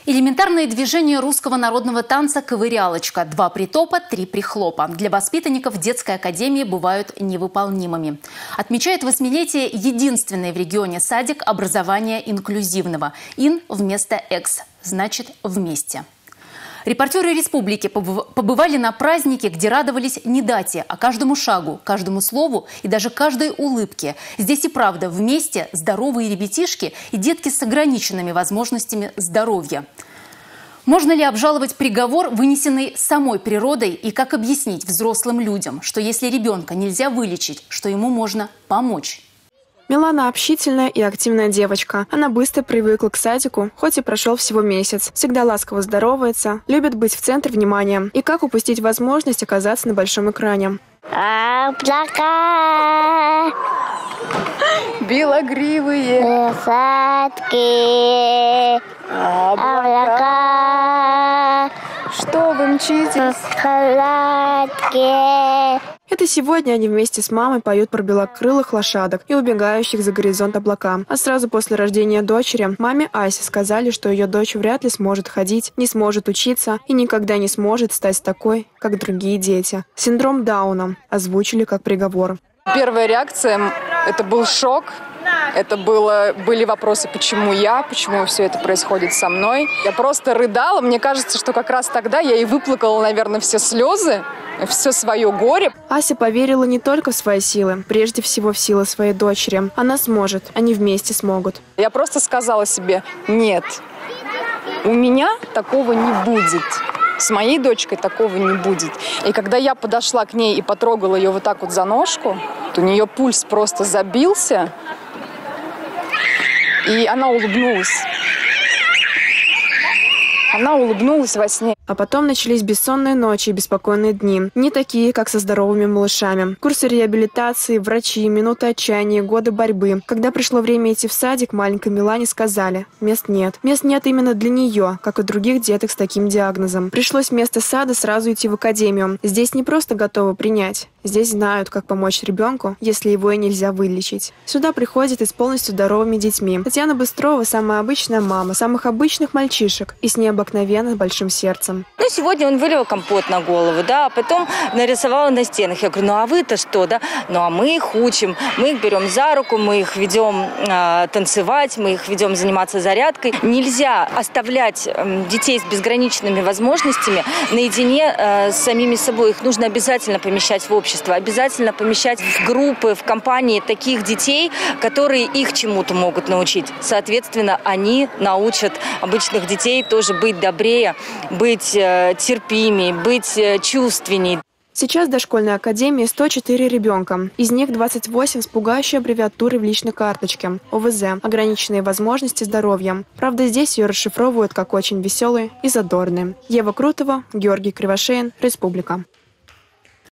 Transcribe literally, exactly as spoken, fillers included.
Элементарные движения русского народного танца «Ковырялочка». Два притопа, три прихлопа. Для воспитанников детской академии бывают невыполнимыми. Отмечает восьмилетие единственный в регионе садик образования инклюзивного. «Ин» вместо «экс» значит «вместе». Репортеры республики побывали на празднике, где радовались не дате, а каждому шагу, каждому слову и даже каждой улыбке. Здесь и правда вместе здоровые ребятишки и детки с ограниченными возможностями здоровья. Можно ли обжаловать приговор, вынесенный самой природой, и как объяснить взрослым людям, что если ребенка нельзя вылечить, что ему можно помочь? Милана общительная и активная девочка. Она быстро привыкла к садику, хоть и прошел всего месяц. Всегда ласково здоровается, любит быть в центре внимания. И как упустить возможность оказаться на большом экране? Облака, белогривые садки, облака, что вы мчитесь? Халатки. Это сегодня они вместе с мамой поют про белокрылых лошадок и убегающих за горизонт облака. А сразу после рождения дочери маме Асе сказали, что ее дочь вряд ли сможет ходить, не сможет учиться и никогда не сможет стать такой, как другие дети. Синдром Дауна озвучили как приговор. Первая реакция – это был шок. Это было, были вопросы, почему я, почему все это происходит со мной. Я просто рыдала. Мне кажется, что как раз тогда я и выплакала, наверное, все слезы, все свое горе. Ася поверила не только в свои силы, прежде всего в силы своей дочери. Она сможет, они вместе смогут. Я просто сказала себе: нет, у меня такого не будет. С моей дочкой такого не будет. И когда я подошла к ней и потрогала ее вот так вот за ножку, то у нее пульс просто забился, и она улыбнулась. Она улыбнулась во сне. А потом начались бессонные ночи и беспокойные дни. Не такие, как со здоровыми малышами. Курсы реабилитации, врачи, минуты отчаяния, годы борьбы. Когда пришло время идти в садик, маленькой Милане сказали: мест нет. Мест нет именно для нее, как и других деток с таким диагнозом. Пришлось вместо сада сразу идти в академию. Здесь не просто готовы принять. Здесь знают, как помочь ребенку, если его и нельзя вылечить. Сюда приходят и с полностью здоровыми детьми. Татьяна Быстрова – самая обычная мама самых обычных мальчишек и с необыкновенно большим сердцем. Ну, сегодня он вылил компот на голову, да, а потом нарисовал на стенах. Я говорю: ну, а вы-то что, да? Ну, а мы их учим, мы их берем за руку, мы их ведем э, танцевать, мы их ведем заниматься зарядкой. Нельзя оставлять э, детей с безграничными возможностями наедине э, с самими собой. Их нужно обязательно помещать в общество, обязательно помещать в группы, в компании таких детей, которые их чему-то могут научить. Соответственно, они научат обычных детей тоже быть добрее, быть терпимее, быть чувственней. Сейчас в дошкольной академии сто четыре ребенка. Из них двадцать восемь с пугающей аббревиатурой в личной карточке – О В З – ограниченные возможности здоровья. Правда, здесь ее расшифровывают как очень веселые и задорные. Ева Крутова, Георгий Кривошеин, Республика.